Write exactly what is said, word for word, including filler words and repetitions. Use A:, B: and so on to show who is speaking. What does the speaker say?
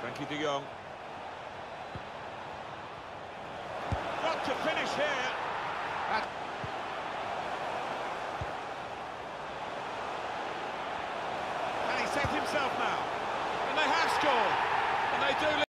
A: Frankie de Jong. Got to finish here. That Can he set himself now? And they have scored. And they do.